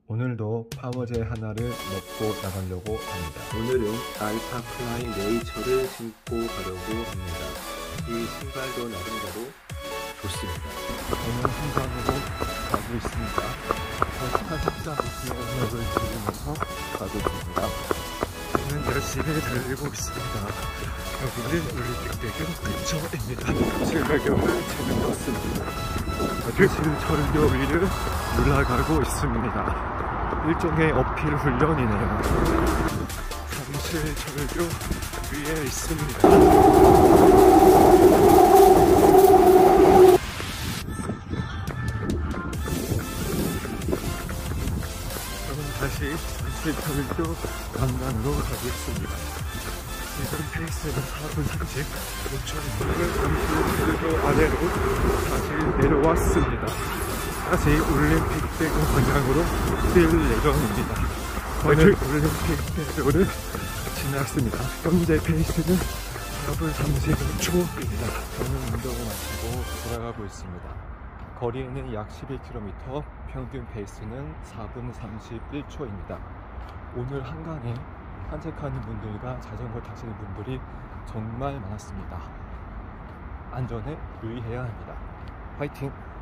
오늘도 파워젤 하나를 먹고 나가려고 합니다. 오늘은 알파플라이 네이처를 신고 가려고 합니다. 이 신발도 나름대로 좋습니다. 저는 한강으로 가고 있습니다. 184m 들으면서 가고 있습니다. 저는 열심히 달리고 있습니다. 여기는 올림픽대교 근처입니다. 실내경을 재밌었습니다. 철교 위를 올라가고 있습니다. 일종의 어필 훈련이네요. 잠실철교 위에 있습니다. 저는 다시 잠실철교 강남으로 가고 있습니다. 지금 페이스는 4분 35초입니다. 잠실철교 아래로 다시 내려왔습니다. 다시 올림픽대교 방향으로 뛸 예정입니다. 저는 올림픽대교를 지났습니다. 현재 페이스는 4분 35초입니다. 저는 운동을 마치고 돌아가고 있습니다. 거리는 약 11km, 평균 페이스는 4분 31초입니다. 오늘 한강에 산책하는 분들과 자전거 타시는 분들이 정말 많았습니다. 안전에 유의해야 합니다. 화이팅!